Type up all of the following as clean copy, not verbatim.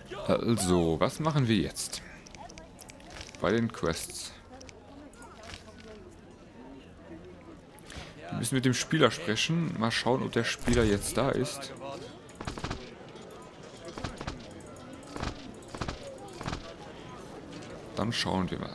Also, was machen wir jetzt? Bei den Quests. Wir müssen mit dem Spieler sprechen. Mal schauen, ob der Spieler jetzt da ist. Dann schauen wir mal.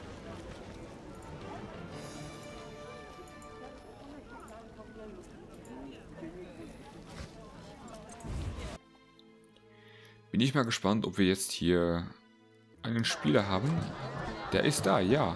Bin ich mal gespannt, ob wir jetzt hier einen Spieler haben. Der ist da, ja.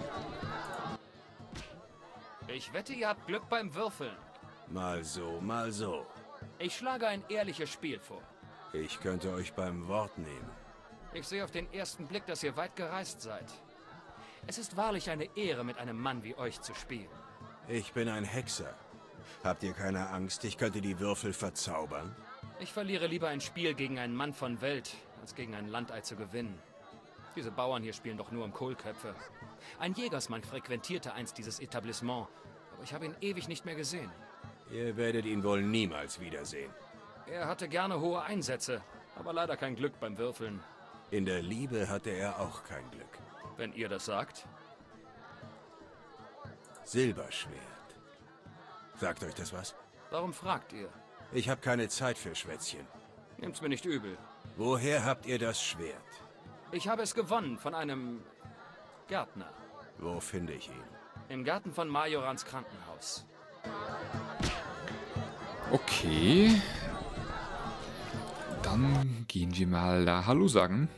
Ich wette, ihr habt Glück beim Würfeln. Mal so, mal so. Ich schlage ein ehrliches Spiel vor. Ich könnte euch beim Wort nehmen. Ich sehe auf den ersten Blick, dass ihr weit gereist seid. Es ist wahrlich eine Ehre, mit einem Mann wie euch zu spielen. Ich bin ein Hexer. Habt ihr keine Angst, ich könnte die Würfel verzaubern? Ich verliere lieber ein Spiel gegen einen Mann von Welt, als gegen ein Landei zu gewinnen. Diese Bauern hier spielen doch nur um Kohlköpfe. Ein Jägersmann frequentierte einst dieses Etablissement, aber ich habe ihn ewig nicht mehr gesehen. Ihr werdet ihn wohl niemals wiedersehen. Er hatte gerne hohe Einsätze, aber leider kein Glück beim Würfeln. In der Liebe hatte er auch kein Glück. Wenn ihr das sagt. Silberschwert. Sagt euch das was? Warum fragt ihr? Ich habe keine Zeit für Schwätzchen. Nehmt's mir nicht übel. Woher habt ihr das Schwert? Ich habe es gewonnen von einem Gärtner. Wo finde ich ihn? Im Garten von Majorans Krankenhaus. Okay. Dann gehen wir mal da Hallo sagen.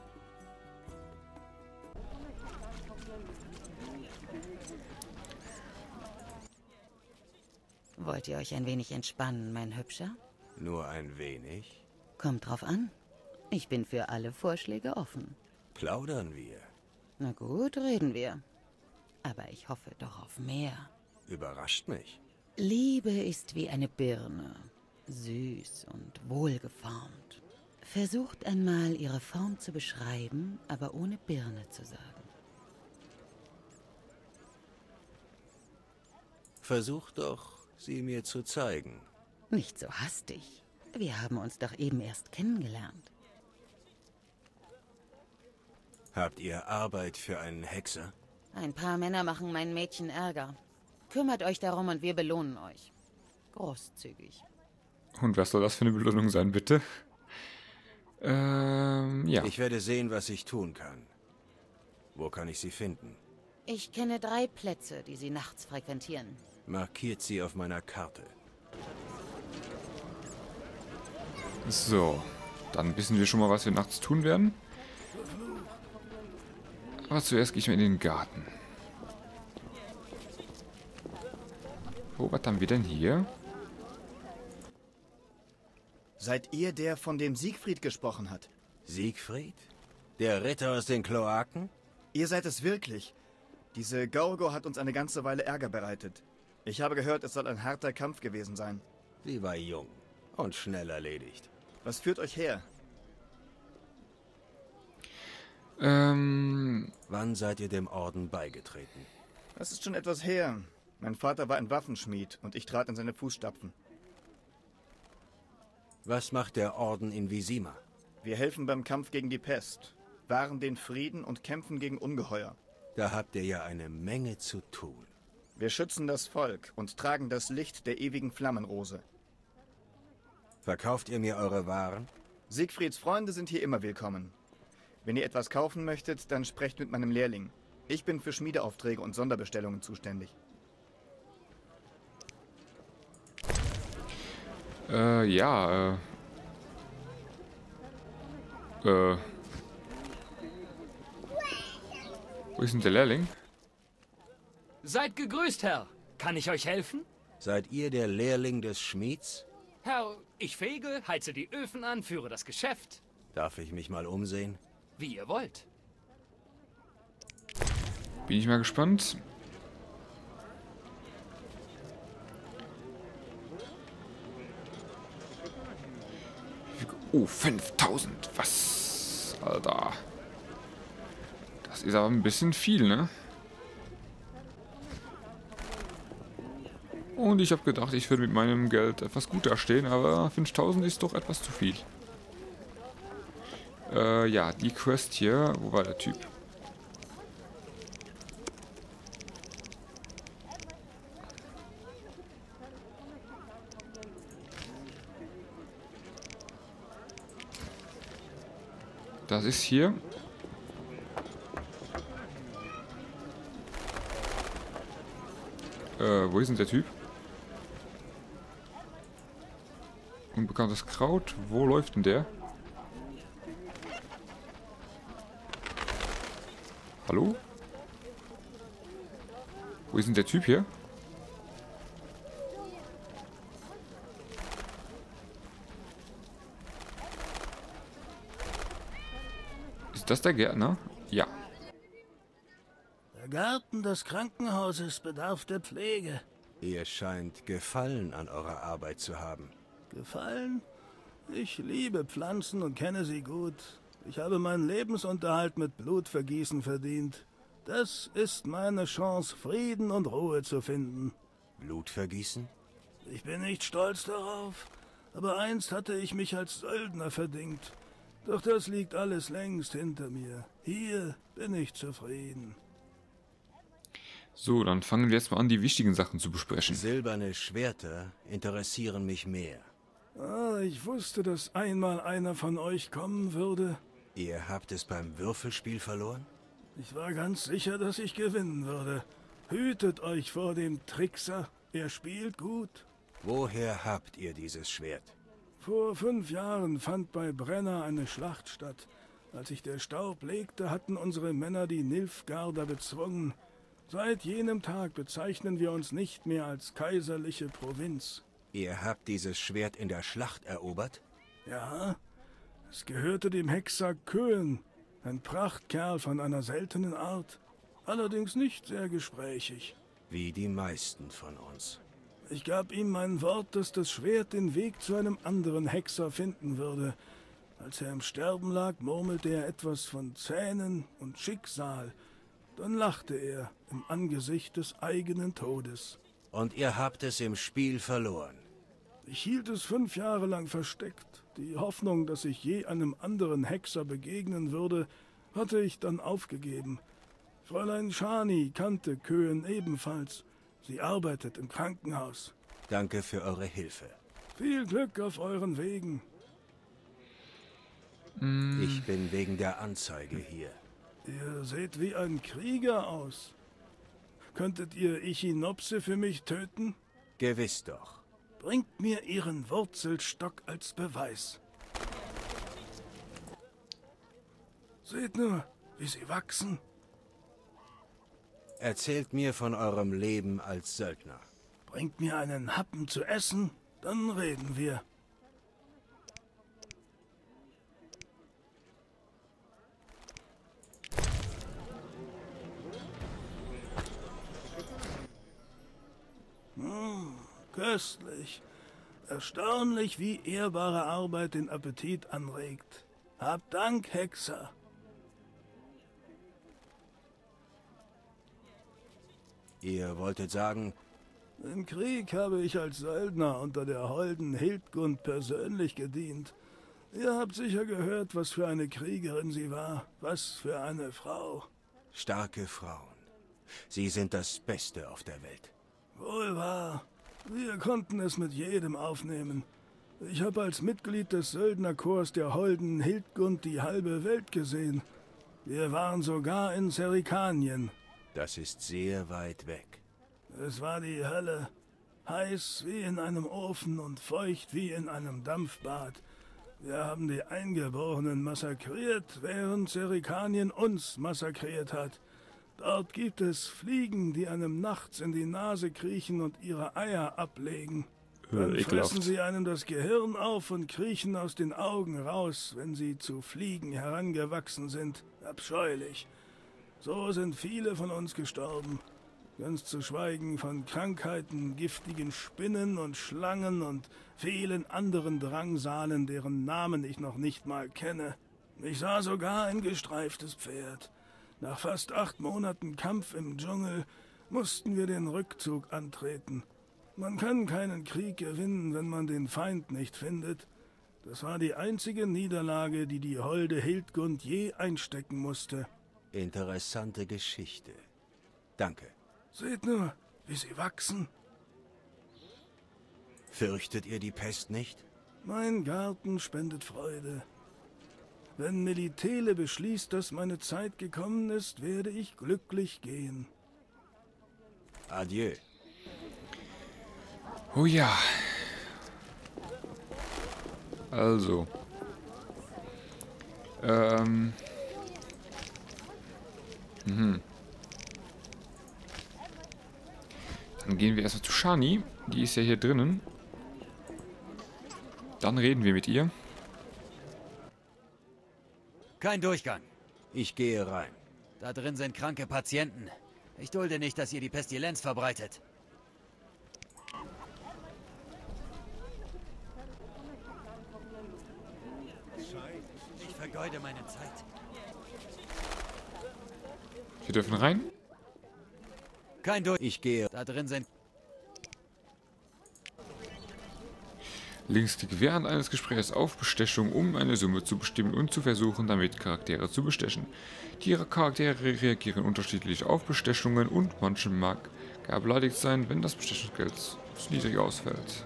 Wollt ihr euch ein wenig entspannen, mein Hübscher? Nur ein wenig. Kommt drauf an. Ich bin für alle Vorschläge offen. Plaudern wir. Na gut, reden wir. Aber ich hoffe doch auf mehr. Überrascht mich. Liebe ist wie eine Birne. Süß und wohlgeformt. Versucht einmal, ihre Form zu beschreiben, aber ohne Birne zu sagen. Versucht doch, sie mir zu zeigen. Nicht so hastig. Wir haben uns doch eben erst kennengelernt. Habt ihr Arbeit für einen Hexer? Ein paar Männer machen mein Mädchen Ärger. Kümmert euch darum und wir belohnen euch. Großzügig. Und was soll das für eine Belohnung sein, bitte? Ja. Ich werde sehen, was ich tun kann. Wo kann ich sie finden? Ich kenne 3 Plätze, die sie nachts frequentieren. Markiert sie auf meiner Karte. So. Dann wissen wir schon mal, was wir nachts tun werden. Aber zuerst gehe ich mal in den Garten. Oh, was haben wir denn hier? Seid ihr der, von dem Siegfried gesprochen hat? Siegfried? Der Ritter aus den Kloaken? Ihr seid es wirklich. Diese Gorgo hat uns eine ganze Weile Ärger bereitet. Ich habe gehört, es soll ein harter Kampf gewesen sein. Sie war jung und schnell erledigt. Was führt euch her? Wann seid ihr dem Orden beigetreten? Das ist schon etwas her. Mein Vater war ein Waffenschmied und ich trat in seine Fußstapfen. Was macht der Orden in Vizima? Wir helfen beim Kampf gegen die Pest, wahren den Frieden und kämpfen gegen Ungeheuer. Da habt ihr ja eine Menge zu tun. Wir schützen das Volk und tragen das Licht der ewigen Flammenrose. Verkauft ihr mir eure Waren? Siegfrieds Freunde sind hier immer willkommen. Wenn ihr etwas kaufen möchtet, dann sprecht mit meinem Lehrling. Ich bin für Schmiedeaufträge und Sonderbestellungen zuständig. Ja, Wo ist denn der Lehrling? Seid gegrüßt, Herr. Kann ich euch helfen? Seid ihr der Lehrling des Schmieds? Herr, ich fege, heize die Öfen an, führe das Geschäft. Darf ich mich mal umsehen? Wie ihr wollt. Bin ich mal gespannt. Oh, 5000. Was? Alter. Das ist aber ein bisschen viel, ne? Und ich habe gedacht, ich würde mit meinem Geld etwas gut dastehen, aber 5000 ist doch etwas zu viel. Ja, die Quest hier. Wo war der Typ? Das ist hier. Wo ist denn der Typ? Unbekanntes Kraut. Wo läuft denn der? Hallo? Wo ist denn der Typ hier? Ist das der Gärtner? Ja. Der Garten des Krankenhauses bedarf der Pflege. Ihr scheint Gefallen an eurer Arbeit zu haben. Gefallen? Ich liebe Pflanzen und kenne sie gut. Ich habe meinen Lebensunterhalt mit Blutvergießen verdient. Das ist meine Chance, Frieden und Ruhe zu finden. Blutvergießen? Ich bin nicht stolz darauf, aber einst hatte ich mich als Söldner verdingt. Doch das liegt alles längst hinter mir. Hier bin ich zufrieden. So, dann fangen wir jetzt mal an, die wichtigen Sachen zu besprechen. Silberne Schwerter interessieren mich mehr. Ich wusste, dass einmal einer von euch kommen würde. Ihr habt es beim Würfelspiel verloren? Ich war ganz sicher, dass ich gewinnen würde. Hütet euch vor dem Trickser. Er spielt gut. Woher habt ihr dieses Schwert? Vor 5 Jahren fand bei Brenna eine Schlacht statt. Als sich der Staub legte, hatten unsere Männer die Nilfgaarder bezwungen. Seit jenem Tag bezeichnen wir uns nicht mehr als kaiserliche Provinz. Ihr habt dieses Schwert in der Schlacht erobert? Ja, es gehörte dem Hexer Köhen, ein Prachtkerl von einer seltenen Art, allerdings nicht sehr gesprächig. Wie die meisten von uns. Ich gab ihm mein Wort, dass das Schwert den Weg zu einem anderen Hexer finden würde. Als er im Sterben lag, murmelte er etwas von Zähnen und Schicksal. Dann lachte er im Angesicht des eigenen Todes. Und ihr habt es im Spiel verloren. Ich hielt es 5 Jahre lang versteckt. Die Hoffnung, dass ich je einem anderen Hexer begegnen würde, hatte ich dann aufgegeben. Fräulein Shani kannte Köhen ebenfalls. Sie arbeitet im Krankenhaus. Danke für eure Hilfe. Viel Glück auf euren Wegen. Ich bin wegen der Anzeige hier. Ihr seht wie ein Krieger aus. Könntet ihr Echinopse für mich töten? Gewiss doch. Bringt mir ihren Wurzelstock als Beweis. Seht nur, wie sie wachsen. Erzählt mir von eurem Leben als Söldner. Bringt mir einen Happen zu essen, dann reden wir. Köstlich. Erstaunlich, wie ehrbare Arbeit den Appetit anregt. Habt Dank, Hexer. Ihr wolltet sagen, Im Krieg habe ich als Söldner unter der holden Hildgund persönlich gedient. Ihr habt sicher gehört, was für eine Kriegerin sie war, was für eine Frau. starke Frauen. Sie sind das Beste auf der Welt. Wohl wahr. Wir konnten es mit jedem aufnehmen. Ich habe als Mitglied des Söldnerchors der holden Hildgund die halbe Welt gesehen. Wir waren sogar in Serikanien. Das ist sehr weit weg. Es war die Hölle. Heiß wie in einem Ofen und feucht wie in einem Dampfbad. Wir haben die Eingeborenen massakriert, während Serikanien uns massakriert hat. Dort gibt es Fliegen, die einem nachts in die Nase kriechen und ihre Eier ablegen. Dann fressen sie einem das Gehirn auf und kriechen aus den Augen raus, wenn sie zu Fliegen herangewachsen sind. Abscheulich. So sind viele von uns gestorben. Ganz zu schweigen von Krankheiten, giftigen Spinnen und Schlangen und vielen anderen Drangsalen, deren Namen ich noch nicht mal kenne. Ich sah sogar ein gestreiftes Pferd. Nach fast 8 Monaten Kampf im Dschungel mussten wir den Rückzug antreten. Man kann keinen Krieg gewinnen, wenn man den Feind nicht findet. Das war die einzige Niederlage, die die holde Hildgund je einstecken musste. Interessante Geschichte. Danke. Seht nur, wie sie wachsen. Fürchtet ihr die Pest nicht? Mein Garten spendet Freude. Wenn Melitele beschließt, dass meine Zeit gekommen ist, werde ich glücklich gehen. Adieu. Oh ja. Also. Dann gehen wir erstmal zu Shani. Die ist ja hier drinnen. Dann reden wir mit ihr. Kein Durchgang. Ich gehe rein. Da drin sind kranke Patienten. Ich dulde nicht, dass ihr die Pestilenz verbreitet. Ich vergeude meine Zeit. Wir dürfen rein. Kein Durchgang. Ich gehe. Da drin sind... Linksklick während eines Gesprächs auf Bestechung, um eine Summe zu bestimmen und zu versuchen, damit Charaktere zu bestechen. Die Charaktere reagieren unterschiedlich auf Bestechungen und manche mag gar beleidigt sein, wenn das Bestechungsgeld zu niedrig ausfällt.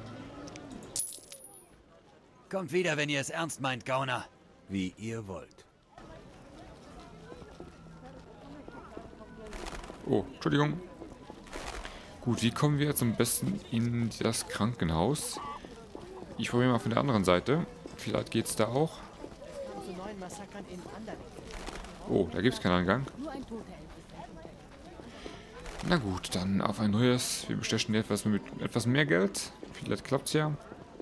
Kommt wieder, wenn ihr es ernst meint, Gauner. Wie ihr wollt. Oh, Entschuldigung. Gut, wie kommen wir jetzt am besten in das Krankenhaus? Ich probiere mal von der anderen Seite. Vielleicht geht's da auch. Oh, da gibt's keinen Eingang. Na gut, dann auf ein neues. Wir bestechen etwas mit etwas mehr Geld. Vielleicht klappt's ja.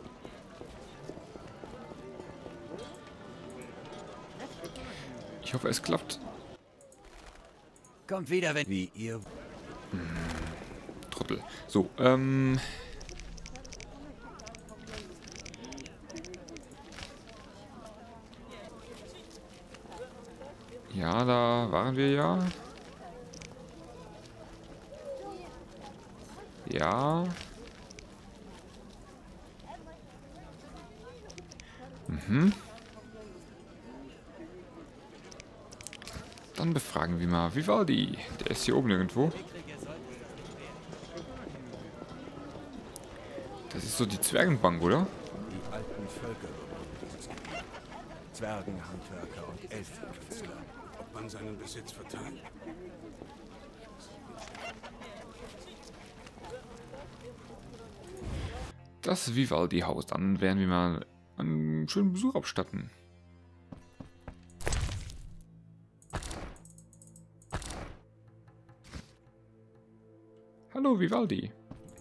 Ich hoffe, es klappt. Kommt wieder, wenn... Wie ihr... Trottel. So, ja, da waren wir ja. Ja. Dann befragen wir mal Vivaldi. Der ist hier oben irgendwo. Das ist so die Zwergenbank, oder? Die alten Völker bewohnen dieses Gebiet. Zwergen, Handwerker und Elfenkünstler. Ob man seinen Besitz verteilt? Das Vivaldi-Haus. Dann werden wir mal einen schönen Besuch abstatten. Hallo Vivaldi.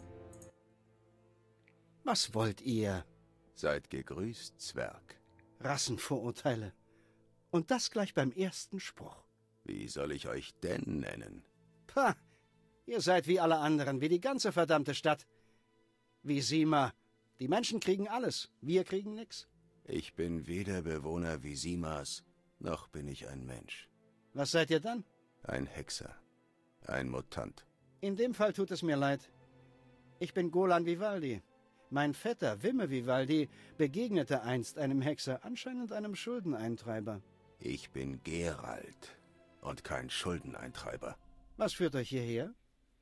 Was wollt ihr? Seid gegrüßt, Zwerg. Rassenvorurteile. Und das gleich beim ersten Spruch. Wie soll ich euch denn nennen? Pah, ihr seid wie alle anderen, wie die ganze verdammte Stadt. Wie Sima. Die Menschen kriegen alles, wir kriegen nix. Ich bin weder Bewohner Visimas, noch bin ich ein Mensch. Was seid ihr dann? Ein Hexer. Ein Mutant. In dem Fall tut es mir leid. Ich bin Golan Vivaldi. Mein Vetter, Wimme Vivaldi, begegnete einst einem Hexer, anscheinend einem Schuldeneintreiber. Ich bin Geralt und kein Schuldeneintreiber. Was führt euch hierher?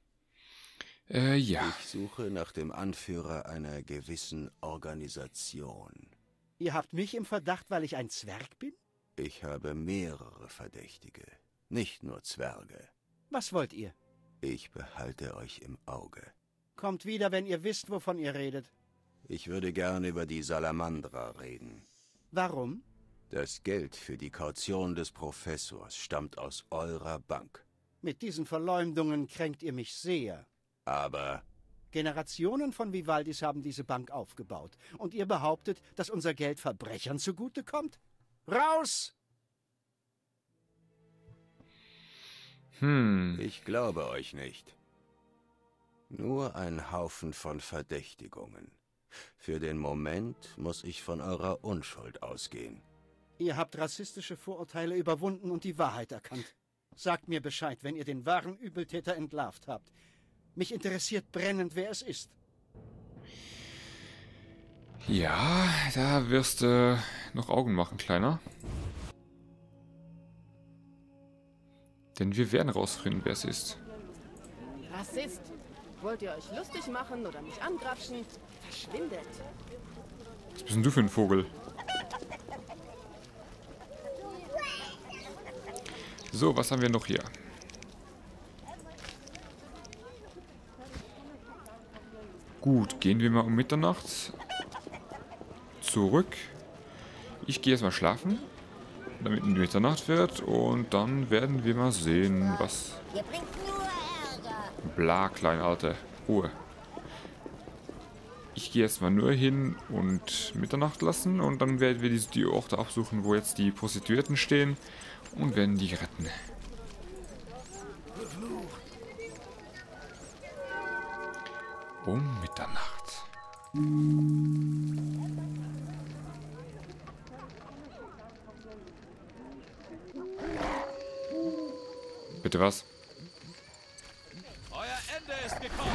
Ja. Ich suche nach dem Anführer einer gewissen Organisation. Ihr habt mich im Verdacht, weil ich ein Zwerg bin? Ich habe mehrere Verdächtige, nicht nur Zwerge. Was wollt ihr? Ich behalte euch im Auge. Kommt wieder, wenn ihr wisst, wovon ihr redet. Ich würde gern über die Salamandra reden. Warum? Das Geld für die Kaution des Professors stammt aus eurer Bank. Mit diesen Verleumdungen kränkt ihr mich sehr. Aber Generationen von Vivaldis haben diese Bank aufgebaut. Und ihr behauptet, dass unser Geld Verbrechern zugutekommt? Raus! ich glaube euch nicht. Nur ein Haufen von Verdächtigungen. Für den Moment muss ich von eurer Unschuld ausgehen. Ihr habt rassistische Vorurteile überwunden und die Wahrheit erkannt. Sagt mir Bescheid, wenn ihr den wahren Übeltäter entlarvt habt. Mich interessiert brennend, wer es ist. Ja, da wirst du noch Augen machen, Kleiner. Denn wir werden rausfinden, wer es ist. Rassist! Wollt ihr euch lustig machen oder mich angrapschen? Verschwindet! Was bist denn du für ein Vogel? So, was haben wir noch hier? Gut, gehen wir mal um Mitternacht zurück. Ich gehe erstmal schlafen, damit Mitternacht wird, und dann werden wir mal sehen, was... Ihr bringt nur Ärger. Bla, Kleinalte. Ruhe. Ich gehe erstmal nur hin und Mitternacht lassen, und dann werden wir die Orte absuchen, wo jetzt die Prostituierten stehen, und werden die retten. Um Mitternacht. Bitte was? Euer Ende ist gekommen.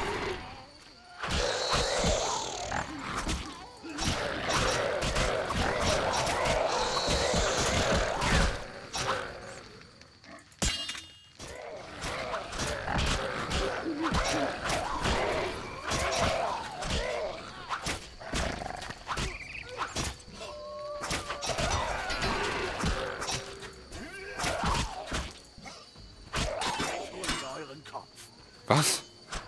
Was?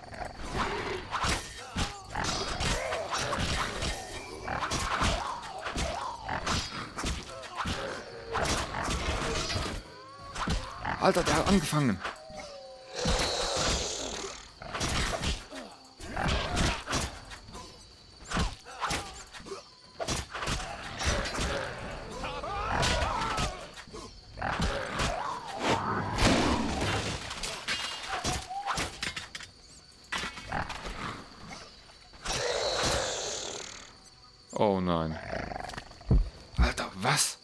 Alter, der hat angefangen. Oh nein. Alter, was?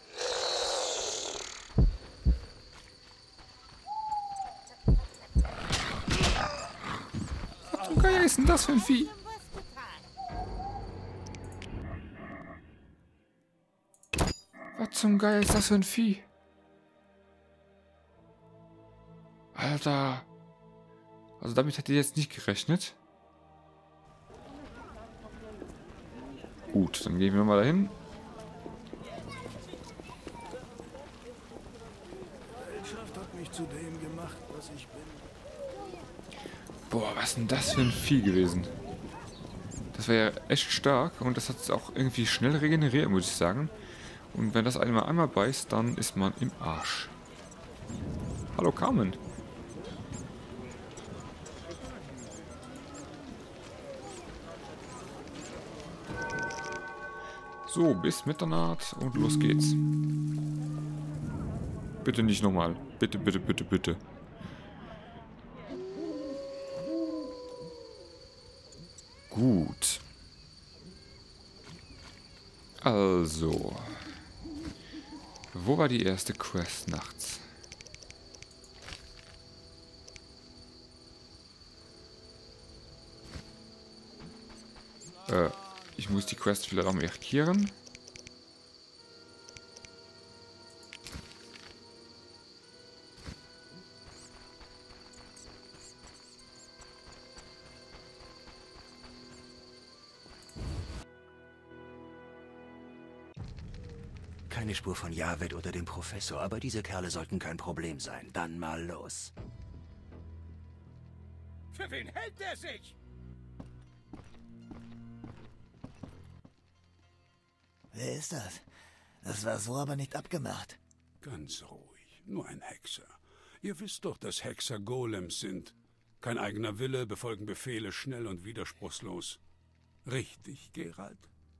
Was zum Geier ist denn das für ein Vieh? Was zum Geier ist das für ein Vieh? Alter. Also damit hätte ich jetzt nicht gerechnet. Gut, dann gehen wir mal dahin. Gesellschaft hat mich zu dem gemacht, was ich bin. Boah, was ist denn das für ein Vieh gewesen? Das war ja echt stark, und das hat es auch irgendwie schnell regeneriert, muss ich sagen. Und wenn das einmal beißt, dann ist man im Arsch. Hallo Carmen. So, bis Mitternacht und los geht's. Bitte nicht nochmal. Bitte, bitte, bitte, bitte. Gut. Also. Wo war die erste Quest nachts? Ich muss die Quest vielleicht auch markieren. Keine Spur von Javed oder dem Professor, aber diese Kerle sollten kein Problem sein. Dann mal los. Für wen hält er sich? Wer ist das? Das war so aber nicht abgemacht. Ganz ruhig, nur ein Hexer. Ihr wisst doch, dass Hexer Golems sind. Kein eigener Wille, befolgen Befehle schnell und widerspruchslos. Richtig, Geralt?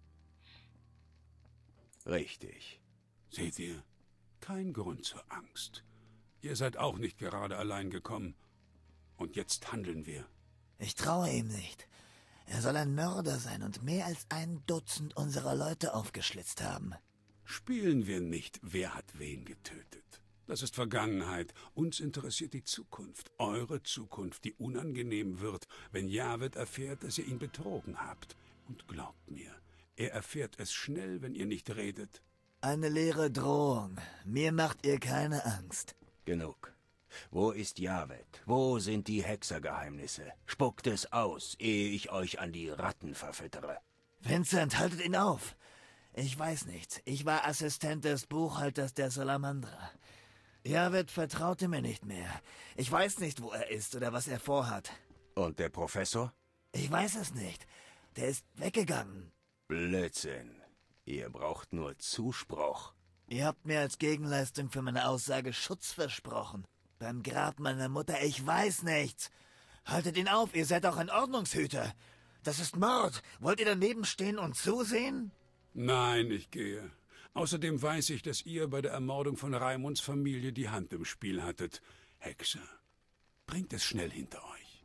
Richtig. Seht ihr? Kein Grund zur Angst. Ihr seid auch nicht gerade allein gekommen. Und jetzt handeln wir. Ich traue ihm nicht. Er soll ein Mörder sein und mehr als 1 Dutzend unserer Leute aufgeschlitzt haben. Spielen wir nicht, wer hat wen getötet. Das ist Vergangenheit. Uns interessiert die Zukunft. Eure Zukunft, die unangenehm wird, wenn Javed erfährt, dass ihr ihn betrogen habt. Und glaubt mir, Er erfährt es schnell, wenn ihr nicht redet. Eine leere Drohung. Mir macht ihr keine Angst. Genug. Wo ist Javed? Wo sind die Hexergeheimnisse? Spuckt es aus, ehe ich euch an die Ratten verfüttere. Vincent, haltet ihn auf. Ich weiß nichts. Ich war Assistent des Buchhalters der Salamandra. Javed vertraute mir nicht mehr. Ich weiß nicht, wo er ist oder was er vorhat. Und der Professor? Ich weiß es nicht. Der ist weggegangen. Blödsinn. Ihr braucht nur Zuspruch. Ihr habt mir als Gegenleistung für meine Aussage Schutz versprochen. Beim Grab meiner Mutter, ich weiß nichts. Haltet ihn auf, ihr seid auch ein Ordnungshüter. Das ist Mord. Wollt ihr daneben stehen und zusehen? Nein, ich gehe. Außerdem weiß ich, dass ihr bei der Ermordung von Raimunds Familie die Hand im Spiel hattet. Hexer, bringt es schnell hinter euch.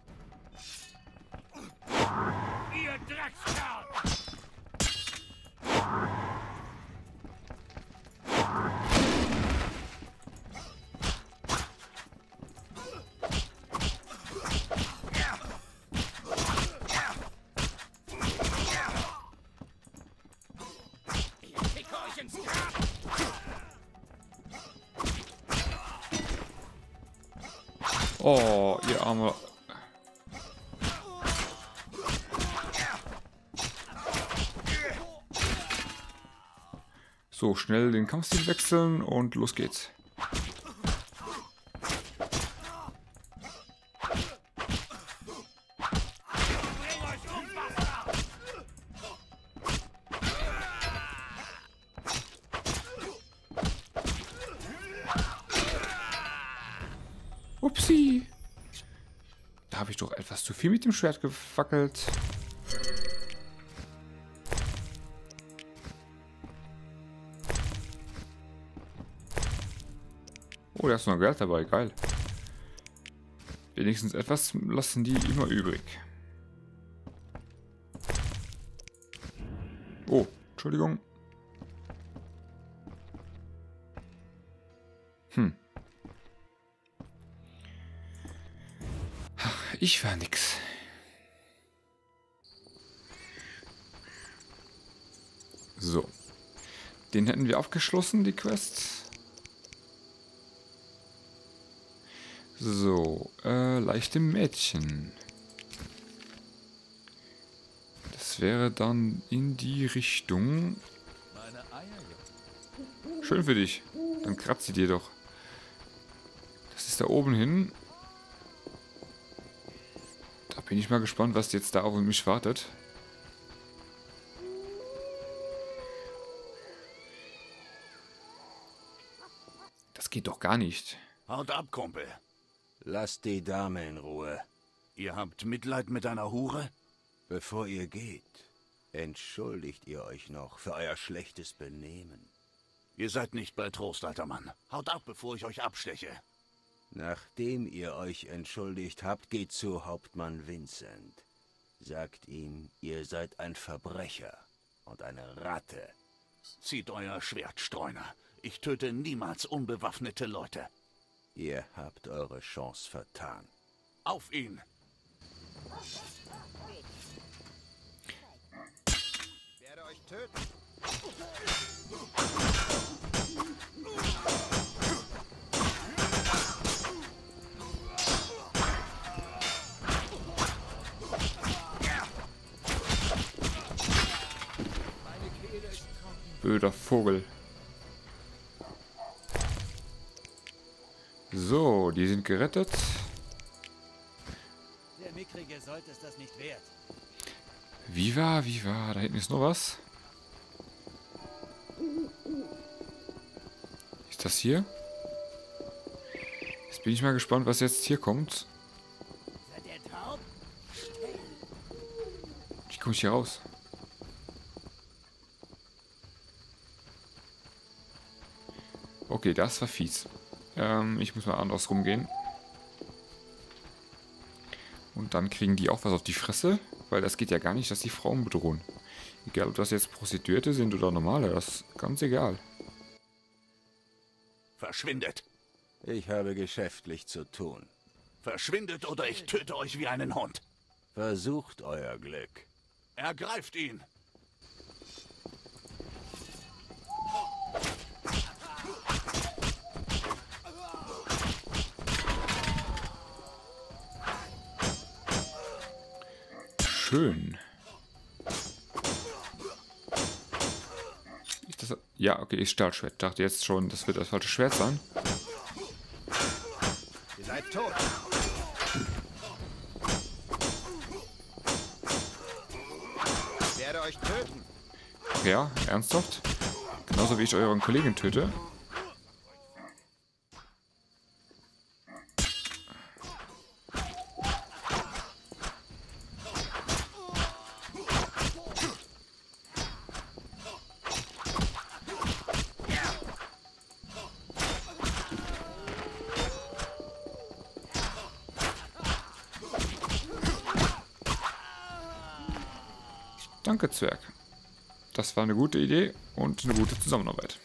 Ihr Dreckskerl! Oh, ihr armer... So, schnell den Kampfstil wechseln und los geht's. Upsi. Da habe ich doch etwas zu viel mit dem Schwert gefackelt. Oh, da ist noch Geld dabei, geil. Wenigstens etwas lassen die immer übrig. Oh, Entschuldigung. Ich war nix. So. Den hätten wir abgeschlossen, die Quest. So, leichte Mädchen. Das wäre dann in die Richtung. Schön für dich. Dann kratzt sie dir doch. Das ist da oben hin. Da bin ich mal gespannt, was jetzt da auf mich wartet. Das geht doch gar nicht. Haut ab, Kumpel. Lasst die Dame in Ruhe. Ihr habt Mitleid mit einer Hure? Bevor ihr geht, entschuldigt ihr euch noch für euer schlechtes Benehmen. Ihr seid nicht bei Trost, alter Mann. Haut ab, bevor ich euch absteche. Nachdem ihr euch entschuldigt habt, geht zu Hauptmann Vincent. Sagt ihm, ihr seid ein Verbrecher und eine Ratte. Zieht euer Schwert, Streuner. Ich töte niemals unbewaffnete Leute. Ihr habt eure Chance vertan. Auf ihn! Ich werde euch töten. Blöder Vogel. So, die sind gerettet. Der Mickrige sollte es das nicht wert. Wie war? Da hinten ist noch was. Ist das hier? Jetzt bin ich mal gespannt, was jetzt hier kommt. Seid ihr taub? Wie komme ich hier raus? Okay, das war fies. Ich muss mal andersrum gehen. Und dann kriegen die auch was auf die Fresse, weil das geht ja gar nicht, dass die Frauen bedrohen. Egal, ob das jetzt Prostituierte sind oder normale, das ist ganz egal. Verschwindet! Ich habe geschäftlich zu tun. Verschwindet oder ich töte euch wie einen Hund. Versucht euer Glück. Ergreift ihn! schön. Ja, okay, ist Stahlschwert. Ich dachte jetzt schon, das wird das falsche Schwert sein. Ihr seid tot. Ich werde euch töten. Ja, ernsthaft? Genauso wie ich euren Kollegen töte. Danke, Zwerg. Das war eine gute Idee und eine gute Zusammenarbeit.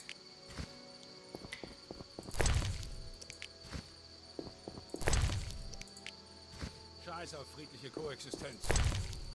Scheiß auf friedliche Koexistenz.